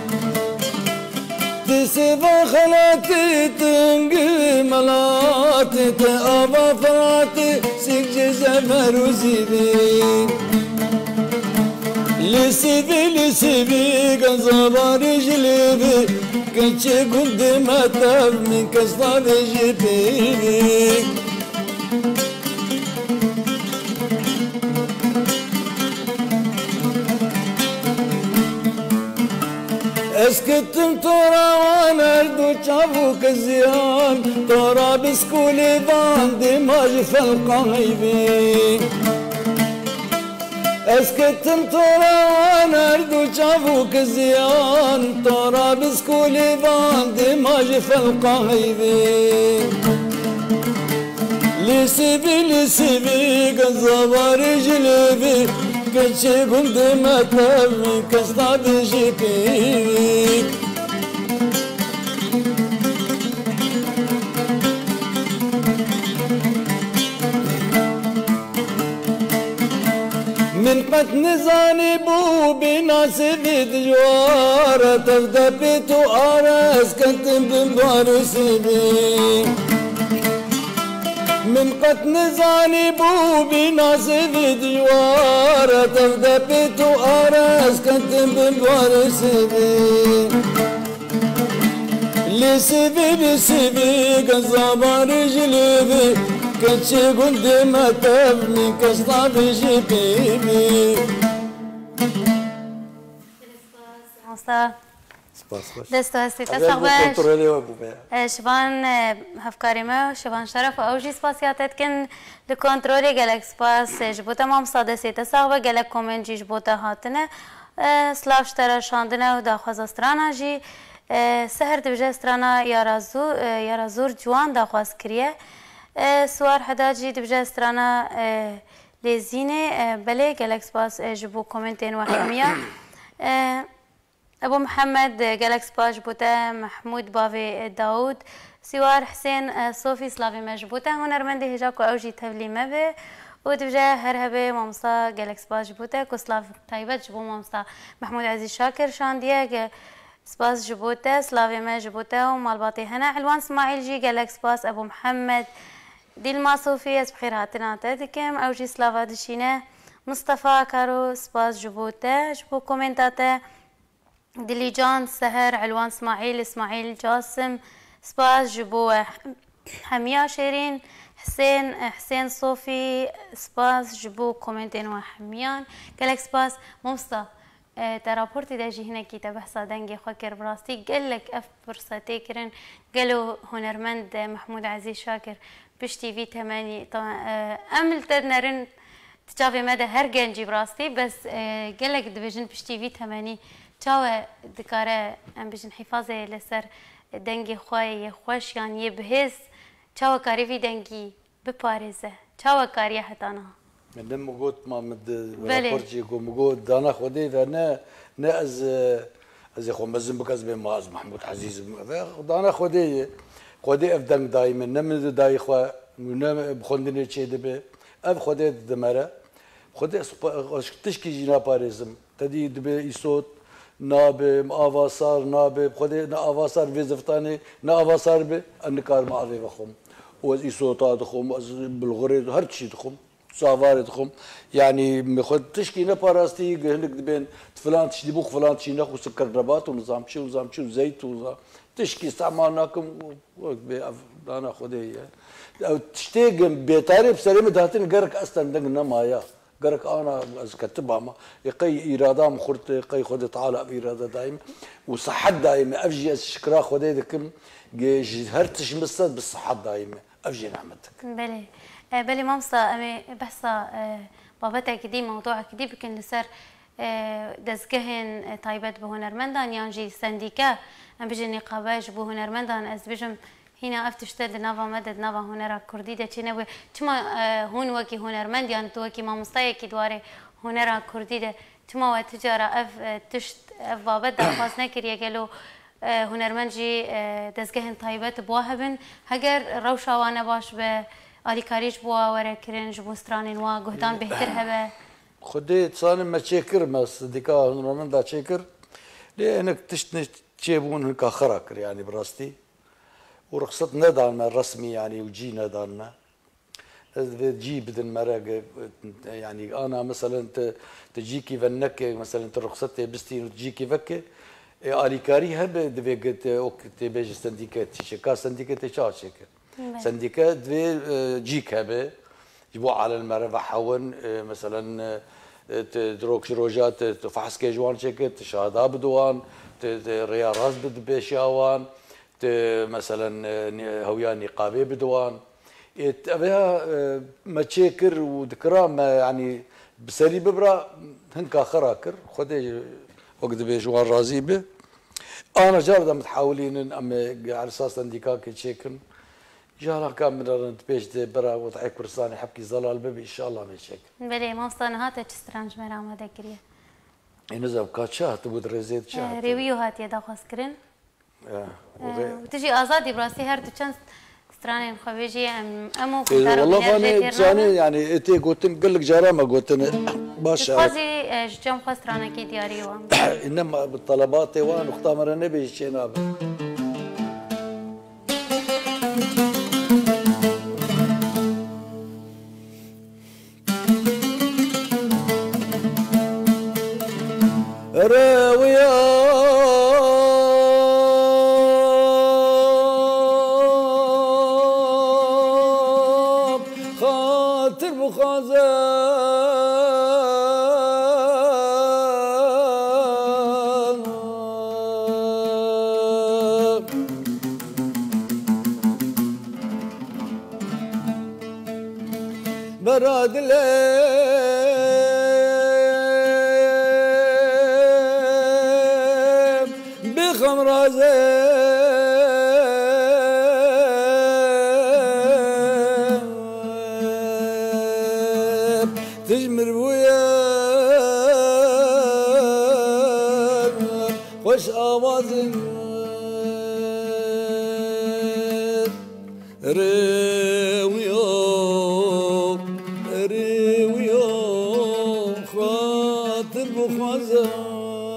تسيفا خلاتي تنقي ملاتي تأبا فراتي سنجي جمر وزيبي لسيفي قصبار جليبي كنتشي قدام تفني كسنا بجي بيبي اسكتم تورا وانا ردو تشافوك الزيان تورا بسكولي بان دماج فالقايبي اسكتم تورا وانا ردو تشافوك الزيان تورا بسكولي بان دماج فالقايبي لسيبي قصبار جلبي كنتشي قدام تفني كسنا بجي بيبي من قد نزاني بو بناسبي دجوار تفدى بيتو ارس كنت بمبارو سيبي من قد نزاني بو بناصب دجوار تفدى بيتو أراس كنت بالبارس بي لسبي قصابة رجلي كتشي قلت ما تبني كسطا بجيبي دستو هستی تساقبش شبان هفکاری ما شبان شرف و اوجی سپاسیاتت کن لکنترولی گلک سپاس جبوتا ما مصادسی تساقبه گلک کومن جی جبوتا هاتنه سلاف شتره شاندنه و داخواز استرانا جی سهر دبجه استرانا یارازور جوان داخواز کریه سوار حدا جی دبجه استرانا لیزینه بله گلک سپاس جبو کومنتین و حمیه ابو محمد جالكس باج بوتا محمود بافي داود سوار حسين صوفي سلافي مجبوتا هنرمندي هجاكو اوجي تبلي مبه ودبجا هرهبه مامسا جالكس باج بوتا كسلاف تايبت جبو مامسا محمود عزيز شاكر شانديا سباس جبوتا سلافي مجبوتا ومالباطي هنا علوان اسماعيل جي جالكس باس ابو محمد ديلما صوفي بخير هاتنا تدكم اوجي سلافا دشينا مصطفى كارو سباس جبوتا جبو كومنتاتا دليجان سهر علوان اسماعيل جاسم سباس جبو حمية شيرين حسين صوفي سباس جبو كومنتين وحميان قالك سباس ممسا ترابورتي داجي هنا كي تبحثا دنجي خوكر براستي قالك اف فرصتي كرن قالوا هنرمند محمود عزيز شاكر بشتي في 8 امل تدنرن تجافي مدى هرجن جي براستي بس قالك دبجن بشتي في 8 چاوه دکاره ام بجن حفاظه لسر دنگی خواه خوش یعنی بهز چاوه کاری وی دنگی بپارزه چاوه کاری حتانا من مگوت ما مد راپورتی کو مگوت دانا خودی و نه از خو مزن بکز به ماز محمود عزیز دانا خودی اف دنگ دائما نمد دای خو نه بخوندنی چه دبه اف خودی دمره خودی تشکی جنا پارزم تدی دبه ایسوت نابه آواسار نابه خودی نه آواسار وظیفتانی نه آواسار به انکار معرفه بخم و از ایسوتات خم از بلغري هر شيء دخم سوار دخم يعني مخد تشكي نبارستي هنك بين فلان تشدي بوخ فلان تشي ناخذ سكر نبات ونظام شو زيت ونظام تشكي استعمالناكم انا خدي او تشتيق بيتاري بسلامه داتين قرك اصلا دقنا مايا قرك انا كتبها ما يقي اراده مخرت يقي خد تعالى باراده دائما وصحه دائما افجي الشكرا خدي دكم هرتش مصد بالصحه دائما افجي نعمتك بلي مامسا امي بحثا بابتا كدي موضوع كدي بكن لسر دزگهن تايبت بهنرمندان يانجي سنديكا ام بيجي نقاباج بهنرمندان از بيجم هنا افتشتد نافا مدد نافا هنرا كردي ده چنوي چما هون وكي هنرمند يان تو وكي مامستاي كي دواره هنرا كردي ده چما وتجاره اف تشت اف بابت دخواست نكريه قالو هنرمند جي دزگهن تايبت بواهبن هگر روشا وانا باش به آلیکاریش بوا ورا کرنج بوسترانین وا گهدان بهتر هبه خدي تصاني ما تشكر ما صديقا نورمال دا تشكر لانك تشتني تشيبون هناك خراكر يعني براستي ورخصت ندان الرسمي يعني وجي نداننا تجي بدن مرق يعني انا مثلا تجيكي فنك مثلا رخصتي بستي وتجيكي فك آلیکاری هبه دویگت اوكت بيج سنديكات شكا سنديكات شاشك سنديكات دوي جيك هبه يبوا على المرفع حون مثلا دروك روجات تفحص كيجوان شكت شهاده بدوان رياضات بشاوان مثلا هويا نقابه بدوان ابيها متشكر وذكرى يعني بسالي ببرا هنكا خراكر خدي وقت بيجوان رازي به انا جارده متحاولين على اساس انديكاك تشيكن جارة كامل بيش برا وضعي كرساني حبكي زلال ببي ان شاء الله مشيك بلي ما وصلنا هات تشترانج مرام هذا كريه نزل كاتشات بود ريزيت شات ريويو هات يدا خاص كرين وتجي ازادي براسي هر تشانس سترانين خويجي امو والله فاني ثاني يعني اتي قلتن قال لك جارة ما قلتن باشا قصدي جام خسرانه كي دياري وام انما بالطلبات وان اختامر النبي شيناب خاطر بخازان براد لب بخم رازب تجمر بويا خوش آوازن ريويو خاطر بخوازن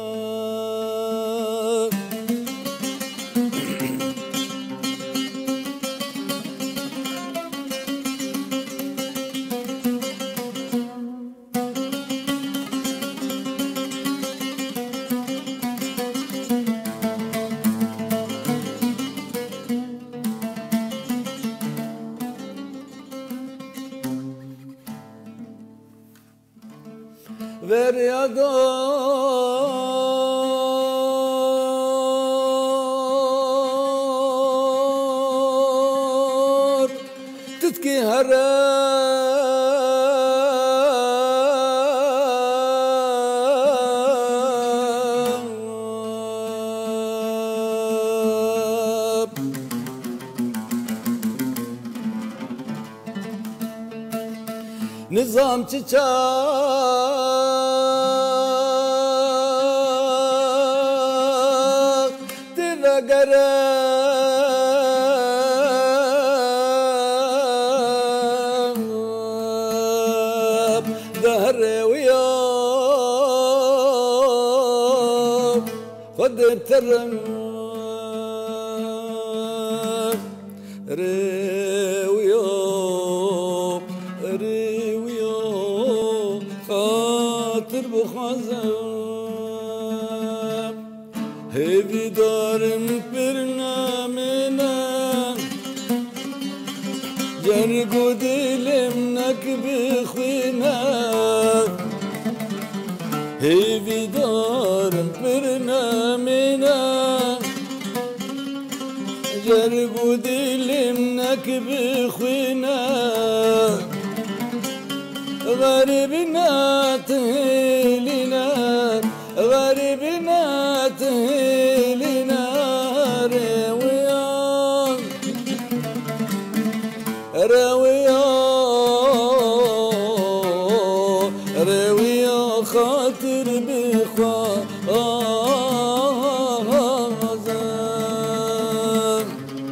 Veryador Tutki harab Nizam çiçek Dive garab Dehre viyab Khadir terem Reviyab Reviyab Khatir bukhazam Hevi darım birnamena Cergu dilim nakbi khina Hevi darım birnamena Cergu dilim nakbi khina غريبنا تهيلنا غريبنا تهيلنا رويا رويا رويا خاطر بخوازن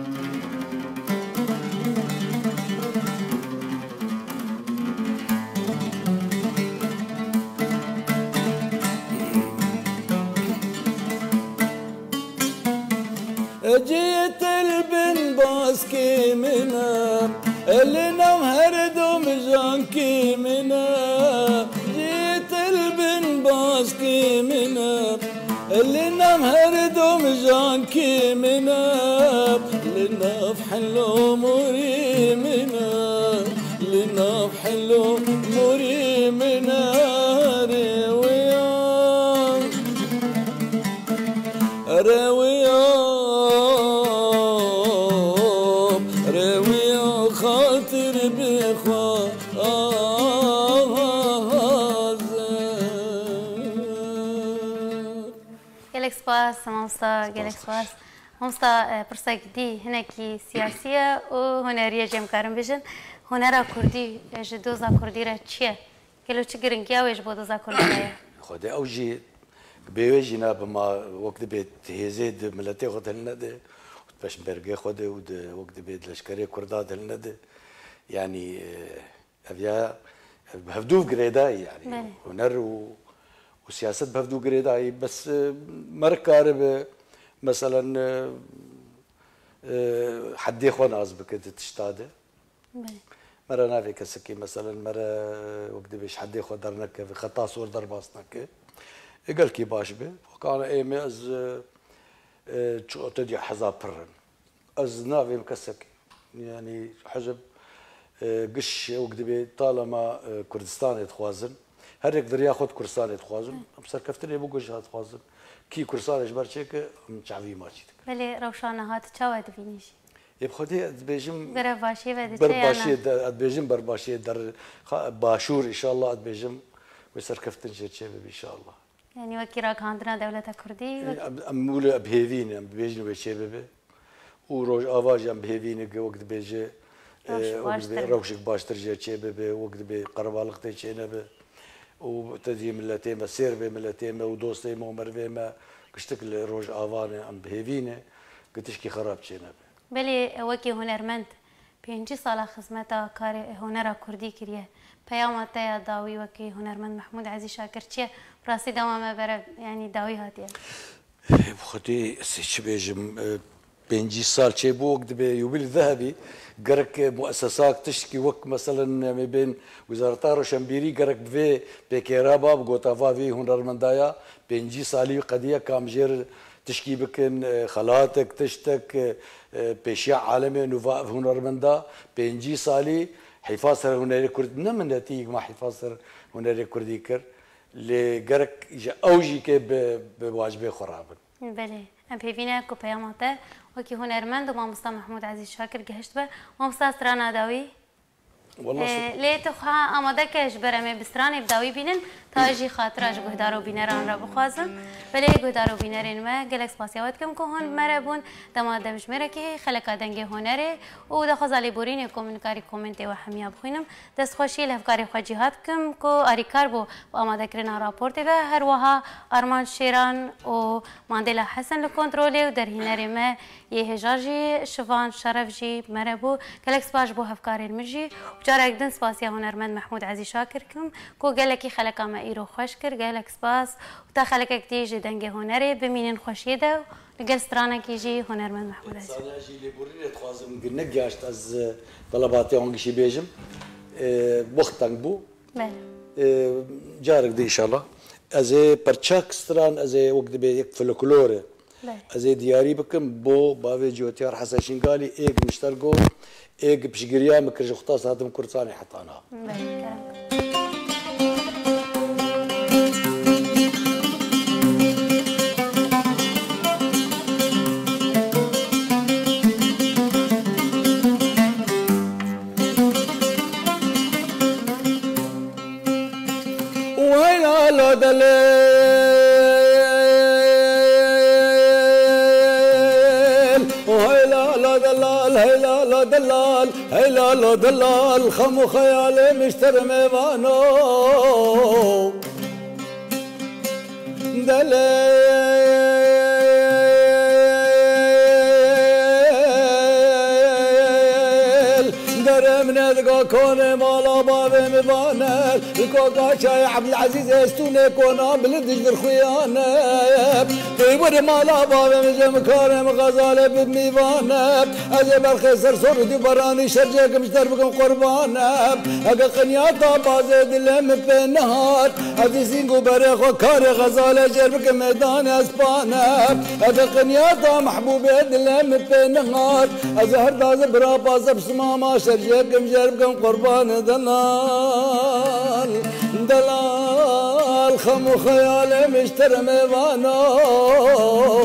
جيت البن باسكي منا اللي نام هردم جانكي منا جيت البن باسكي منا اللي نام هردم جانكي منا لنا في حلو مري منا لنا في حلو مري منا رويا رويا رويا خاطر بخوازن gelek spas mamsta gelek spas mamsta pırsak di hinekî siyasiye û huneriye jem karin bijin hunera Kurdî ji doza Kurdî re çi ye gelo çi giringiya wê ji bo doza Kurdî ye خدای اوجی بيوجينا بما وقت بيت هزيد ملتي خد الندى باش برقي خد ود وقت بيت لشكري كرداد الندى يعني افيا بهدوف قريداي يعني هنر وسياسه بهدوف قريداي بس مركارب مثلا حد يخون ازبك تشتاده مرة نافي كسكي مثلا مرة وقت بيش حد ياخذ درنك في خطا صور ضرباصنك قال كي باش به وكان ايمي از تدي حزاب برن از نافي مكسك يعني حزب قش وقدبي طالما كردستان يتخوازن هر يقدر ياخذ كردستان يتخوازن بصير كفتني بوقش يتخوازن كي كردستان اجبر شيك مشعبي ماشي بله روشانه هات چاوه دبینیش يبخدي ادبيجم برباشي ودي برباشي ادبيجم برباشي در باشور ان شاء الله ادبيجم ويصير كفتن شيء ان شاء الله يعني وكيرا كاندنا دولة كردي امول بهيفين بيجن وشباب وروج اواج ام بهيفين وقت بيجي روشك باشتر جا شباب وقت بي قربالق تي شنب وتدي ملتين مسير بي ملتين ودوستي ممر بما كشتكل روج اوان ام بهيفين قتشكي خراب شنب بلي وكي هنرمند بينجي صالح خدمتا كار هنرا كردي كريه پیامات یا داوی وکی هنرمند محمود عزیز شاکر چیه براستی دوام بره يعني داوی هاتیه بخدي سيش بيجم بينجي سال شي بوق دبي يوبيل ذهبي قرك مؤسسات تشكي وك مثلا ما بين وزارة روشنبيري قرك بفي بكيرابا بغوتافا في هنرمندايا بينجي سالي قضية كامجير تشكي بكن خلاتك تشتك بيشيع عالمي نوفا هنرمندا بينجي سالي حفاظ هنري كرد نمن نتيجة ما حفاظ هنري كردي كر لقرك أوجي كي بواجبه خرابن. بله. ام بيفينا كو بياماته وكي هنرمند ومامستا محمود عزيز شاكر جهشت به ومامستا سترانا داوي. والله ليه تخا آماده كش برامي بستراني بداوي بينن تاجي خاطر اج گهدارو بينران را بخوازم بله گهدارو بينرين ما گلكس باسيوات كم كو هون مربون دما دمش مركي خلق دنگي هنري و دخزالي بورين كومنكاري كومنتي وحميا بخوينم دست خوشي لهفكاري خواجيهات كم كو اريكار بو آماده كرنا راپورت و هر وها ارمان شيران و ماندلا حسن لكنترولي و در هنري ما يهجاجي شوان شرفجي مربو گلكس باش بو هفكاري المجي جارك دن سپاسيا هنرمند محمود عزيز شاكر كم كو گلكي خلقا ما ايرو خوش كر گلك سپاس وتا خلقك تيجي دنگي هنري بمينن خوشيده لقل سترانا كيجي هنرمند محمود عزيز انا جي لي بوري تخوازم قلنا جاشت از طلباتي اونغشي بيجم وقتن بو بله جارك دي ان شاء الله از برچاك ستران از وقت بي يك فلكلور از دياري بكم بو باوي جوتيار حسن شنقالي ايك مشترقو ايك بشقريا مكرج خطاس هادم كرتاني حطانا دلال هيلا دلال خمو خيالي مشتر ميوانو دلال درم ندقا كوني مالا بابي مبانل الكوكا شاي عبد العزيز استوني كونا بلدش بالخيانة تيبر مالا بابي مجم كارم غزالي بميوانة أجي برخيصر صردي براني شرجيك مشتر بكم قربانة أقا قنياتا بازي دلم بنهات أدي سينقو بريخو كاري غزالي جربك ميدان اسبانة أقا قنياتا محبوبي دلم بنهات أزهر داز برابا زبسماما شرجيك مشتر بكم قربانة دلال خمو خيالي مشتر ميوانو